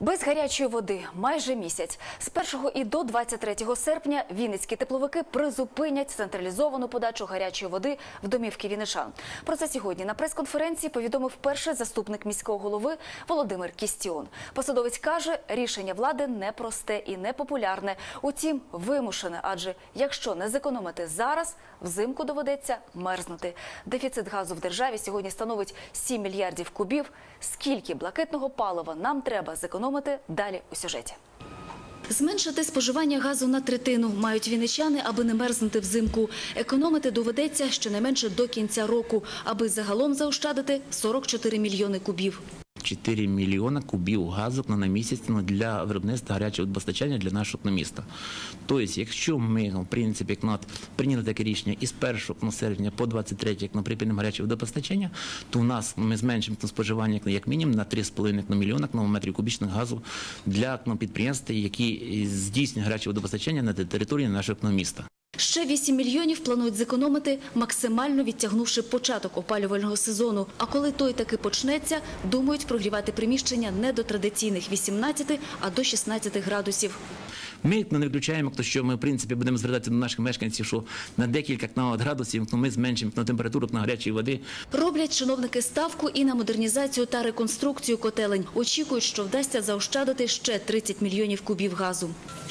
Без гарячої води майже місяць. З 1 і до 23 серпня вінницькі тепловики призупинять централізовану подачу гарячої води в домівки вінничан. Про це сьогодні на прес-конференції повідомив перший заступник міського голови Володимир Кістіон. Посадовець каже, рішення влади непросте і непопулярне, утім вимушене, адже якщо не зекономити зараз, взимку доведеться мерзнути. Дефіцит газу в державі сьогодні становить 7 мільярдів кубів. Скільки блакитного палива нам треба зекономити, далі у сюжеті. Зменшити споживання газу на третину мають вінничани, аби не мерзнути взимку. Економити доведеться щонайменше до кінця року, аби загалом заощадити 44 мільйони кубів. 4 мільйона кубів газу на місяць для виробництва гарячого водопостачання для нашого міста. Тобто, якщо ми, в принципі, прийняли таке рішення із 1 серпня по 23, припинимо гаряче водопостачання, то у нас ми зменшимо споживання як мінімум на 3,5 мільйона метрів кубічних газу для підприємств, які здійснюють гаряче водопостачання на території нашого міста. Ще 8 мільйонів планують зекономити, максимально відтягнувши початок опалювального сезону. А коли той таки почнеться, думають прогрівати приміщення не до традиційних 18, а до 16 градусів. Ми не виключаємо, що ми, в принципі, будемо звертатися до наших мешканців, що на декілька градусів ми зменшимо температуру гарячої води. Роблять чиновники ставку і на модернізацію та реконструкцію котелень. Очікують, що вдасться заощадити ще 30 мільйонів кубів газу.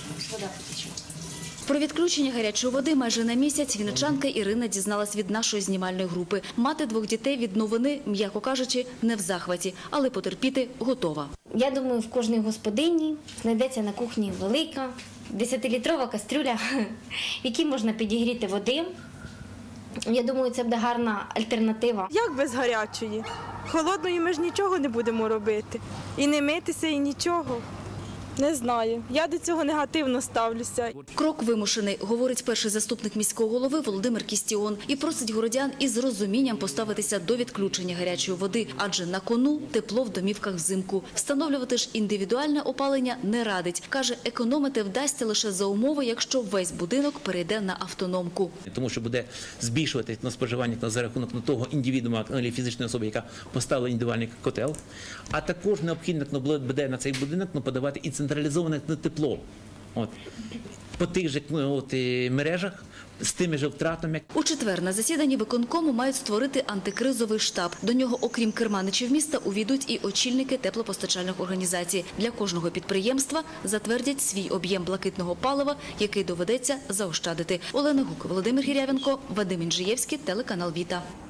Про відключення гарячої води майже на місяць вінничанка Ірина дізналась від нашої знімальної групи. Мати 2 дітей від новини, м'яко кажучи, не в захваті, але потерпіти готова. Я думаю, в кожній господині знайдеться на кухні велика 10-літрова кастрюля, в якій можна підігріти води. Я думаю, це буде гарна альтернатива. Як без гарячої? Холодної ми ж нічого не будемо робити. І не митися, і нічого. Не знаю. Я до цього негативно ставлюся. Крок вимушений, говорить перший заступник міського голови Володимир Кістіон. І просить городян із розумінням поставитися до відключення гарячої води. Адже на кону тепло в домівках взимку. Встановлювати ж індивідуальне опалення не радить. Каже, економити вдасться лише за умови, якщо весь будинок перейде на автономку. Тому що буде збільшувати споживання за рахунок того індивідуума, фізичної особи, яка поставила індивідуальний котел. А також необхідно буде на цей будинок подавати і централізоване тепло по тих же мережах з тими ж втратами. У четвер на засіданні виконкому мають створити антикризовий штаб. До нього, окрім керманичів міста, увійдуть і очільники теплопостачальних організацій. Для кожного підприємства затвердять свій об'єм блакитного палива, який доведеться заощадити. Олена Гук, Володимир Гірявенко, Вадим Інжиєвський, телеканал «Віта».